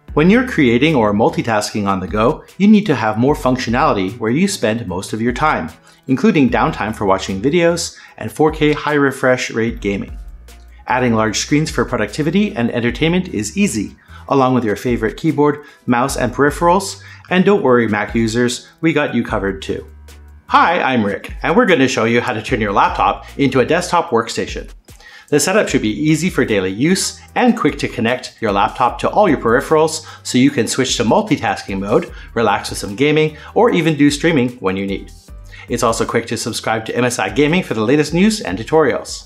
When you're creating or multitasking on the go, you need to have more functionality where you spend most of your time, including downtime for watching videos and 4K high refresh rate gaming. Adding large screens for productivity and entertainment is easy, along with your favorite keyboard, mouse, and peripherals, and don't worry Mac users, we got you covered too. Hi, I'm Rick, and we're going to show you how to turn your laptop into a desktop workstation. The setup should be easy for daily use and quick to connect your laptop to all your peripherals so you can switch to multitasking mode, relax with some gaming, or even do streaming when you need. It's also quick to subscribe to MSI Gaming for the latest news and tutorials.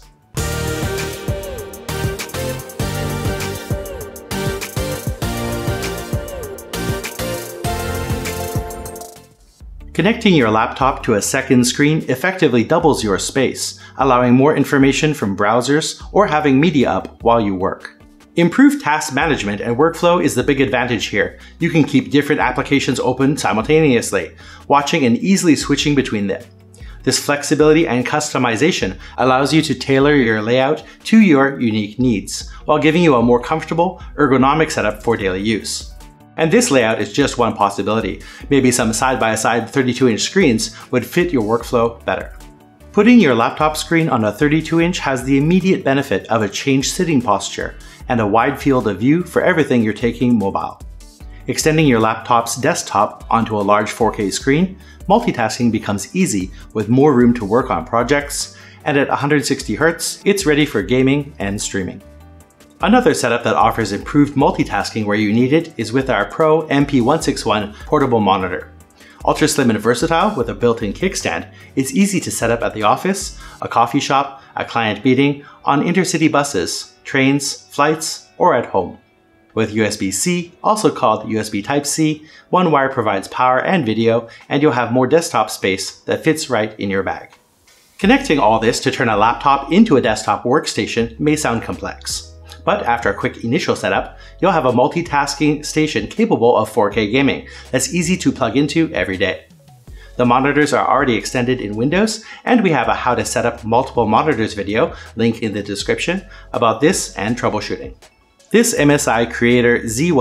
Connecting your laptop to a second screen effectively doubles your space, allowing more information from browsers or having media up while you work. Improved task management and workflow is the big advantage here. You can keep different applications open simultaneously, watching and easily switching between them. This flexibility and customization allows you to tailor your layout to your unique needs, while giving you a more comfortable, ergonomic setup for daily use. And this layout is just one possibility. Maybe some side-by-side 32-inch screens would fit your workflow better. Putting your laptop screen on a 32-inch has the immediate benefit of a changed sitting posture and a wide field of view for everything you're taking mobile. Extending your laptop's desktop onto a large 4K screen, multitasking becomes easy with more room to work on projects, and at 160 Hz, it's ready for gaming and streaming. Another setup that offers improved multitasking where you need it is with our Pro MP161 portable monitor. Ultra slim and versatile with a built-in kickstand, it's easy to set up at the office, a coffee shop, a client meeting, on intercity buses, trains, flights, or at home. With USB-C, also called USB Type-C, one wire provides power and video, and you'll have more desktop space that fits right in your bag. Connecting all this to turn a laptop into a desktop workstation may sound complex. But after a quick initial setup, you'll have a multitasking station capable of 4K gaming that's easy to plug into every day. The monitors are already extended in Windows, and we have a how to set up multiple monitors video, link in the description, about this and troubleshooting. This MSI Creator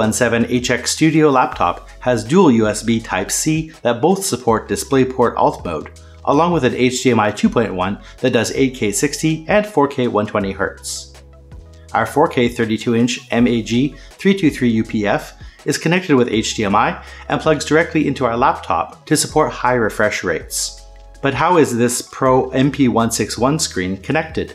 Z17HX Studio laptop has dual USB Type-C that both support DisplayPort Alt mode, along with an HDMI 2.1 that does 8K 60 and 4K 120 Hz. Our 4K 32-inch MAG 323 UPF is connected with HDMI and plugs directly into our laptop to support high refresh rates. But how is this Pro MP161 screen connected?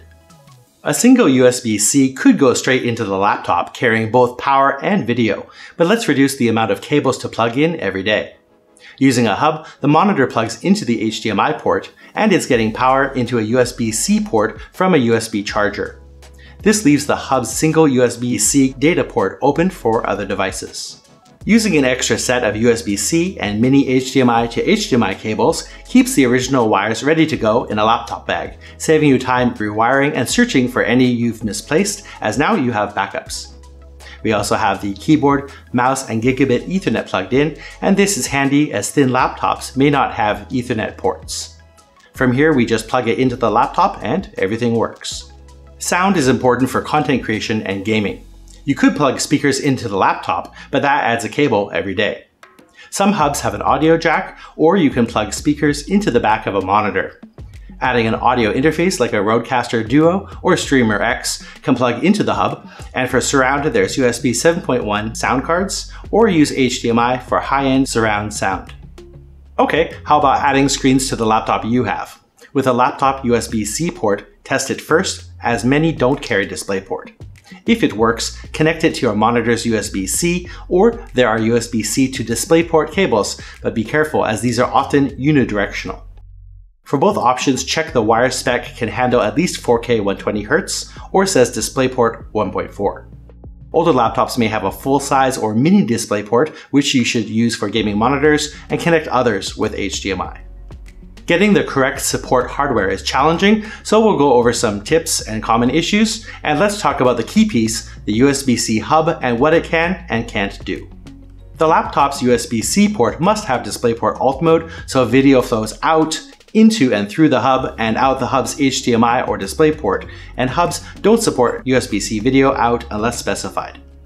A single USB-C could go straight into the laptop, carrying both power and video, but let's reduce the amount of cables to plug in every day. Using a hub, the monitor plugs into the HDMI port, and it's getting power into a USB-C port from a USB charger. This leaves the hub's single USB-C data port open for other devices. Using an extra set of USB-C and mini HDMI to HDMI cables keeps the original wires ready to go in a laptop bag, saving you time rewiring and searching for any you've misplaced, as now you have backups. We also have the keyboard, mouse, and gigabit Ethernet plugged in, and this is handy as thin laptops may not have Ethernet ports. From here, we just plug it into the laptop and everything works. Sound is important for content creation and gaming. You could plug speakers into the laptop, but that adds a cable every day. Some hubs have an audio jack, or you can plug speakers into the back of a monitor. Adding an audio interface like a Rodecaster Duo or Streamer X can plug into the hub, and for surround there's USB 7.1 sound cards, or use HDMI for high-end surround sound. Okay, how about adding screens to the laptop you have? With a laptop USB-C port, test it first, as many don't carry DisplayPort. If it works, connect it to your monitor's USB-C, or there are USB-C to DisplayPort cables, but be careful as these are often unidirectional. For both options, check the wire spec can handle at least 4K 120 Hz or says DisplayPort 1.4. Older laptops may have a full-size or mini DisplayPort, which you should use for gaming monitors, and connect others with HDMI. Getting the correct support hardware is challenging, so we'll go over some tips and common issues, and let's talk about the key piece, the USB-C hub, and what it can and can't do. The laptop's USB-C port must have DisplayPort Alt mode, so video flows out, into and through the hub, and out the hub's HDMI or DisplayPort, and hubs don't support USB-C video out unless specified.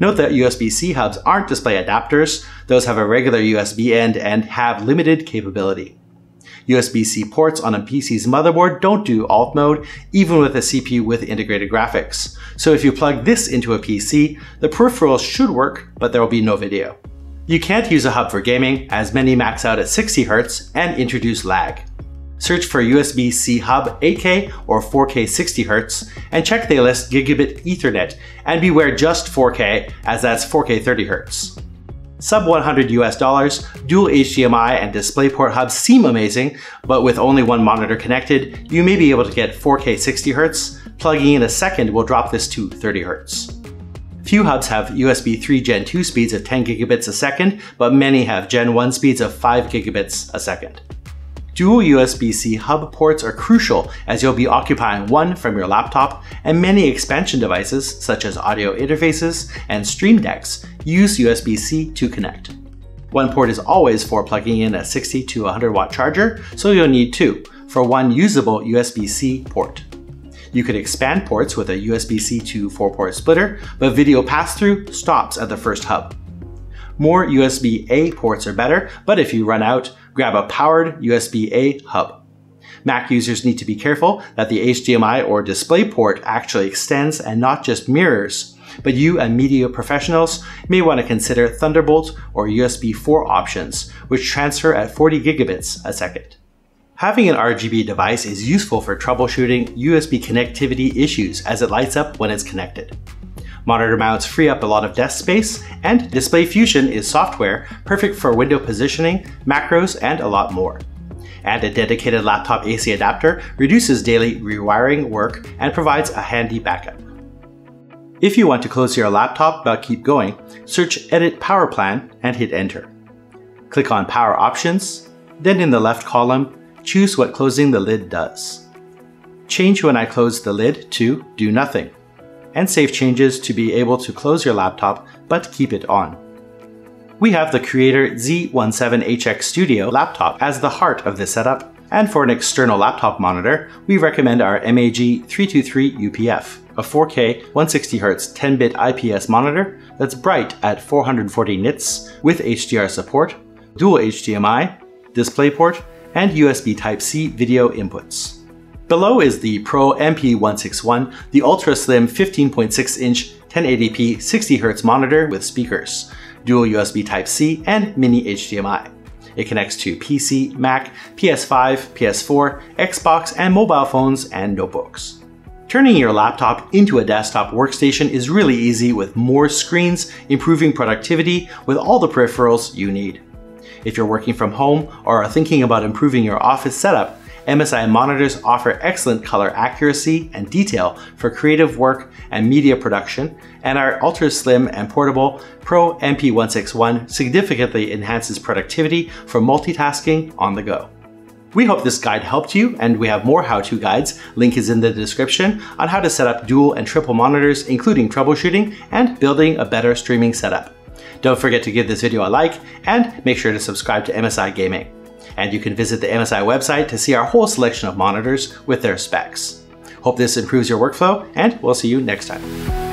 Note that USB-C hubs aren't display adapters. Those have a regular USB end and have limited capability. USB-C ports on a PC's motherboard don't do alt mode, even with a CPU with integrated graphics. So if you plug this into a PC, the peripherals should work, but there will be no video. You can't use a hub for gaming, as many max out at 60 Hz and introduce lag. Search for USB-C hub 8K or 4K 60 Hz and check they list Gigabit Ethernet, and beware just 4K, as that's 4K 30 Hz. Sub $100, dual HDMI and DisplayPort hubs seem amazing, but with only one monitor connected, you may be able to get 4K 60 Hz. Plugging in a second will drop this to 30 Hz. Few hubs have USB 3 Gen 2 speeds of 10 gigabits a second, but many have Gen 1 speeds of 5 gigabits a second. Dual USB-C hub ports are crucial, as you'll be occupying one from your laptop, and many expansion devices, such as audio interfaces and Stream Decks, use USB-C to connect. One port is always for plugging in a 60 to 100 watt charger, so you'll need two for one usable USB-C port. You could expand ports with a USB-C to 4-port splitter, but video pass-through stops at the first hub. More USB-A ports are better, but if you run out, grab a powered USB-A hub. Mac users need to be careful that the HDMI or DisplayPort actually extends and not just mirrors, but you and media professionals may want to consider Thunderbolt or USB 4 options, which transfer at 40 gigabits a second. Having an RGB device is useful for troubleshooting USB connectivity issues, as it lights up when it's connected. Monitor mounts free up a lot of desk space, and Display Fusion is software perfect for window positioning, macros, and a lot more. And a dedicated laptop AC adapter reduces daily rewiring work and provides a handy backup. If you want to close your laptop but keep going, search Edit Power Plan and hit Enter. Click on Power Options, then in the left column, choose what closing the lid does. Change When I Close the Lid to Do Nothing, and save changes to be able to close your laptop but keep it on. We have the Creator Z17HX Studio laptop as the heart of this setup, and for an external laptop monitor, we recommend our MAG323 UPF, a 4K 160Hz 10-bit IPS monitor that's bright at 440 nits with HDR support, dual HDMI, DisplayPort, and USB Type-C video inputs. Below is the Pro MP161, the ultra-slim 15.6-inch 1080p 60Hz monitor with speakers, dual USB Type-C, and mini HDMI. It connects to PC, Mac, PS5, PS4, Xbox, and mobile phones and notebooks. Turning your laptop into a desktop workstation is really easy with more screens, improving productivity with all the peripherals you need. If you're working from home or are thinking about improving your office setup, MSI monitors offer excellent color accuracy and detail for creative work and media production, and our ultra slim and portable Pro MP161 significantly enhances productivity for multitasking on the go. We hope this guide helped you, and we have more how-to guides, link is in the description, on how to set up dual and triple monitors, including troubleshooting and building a better streaming setup. Don't forget to give this video a like, and make sure to subscribe to MSI Gaming. And you can visit the MSI website to see our whole selection of monitors with their specs. Hope this improves your workflow, and we'll see you next time.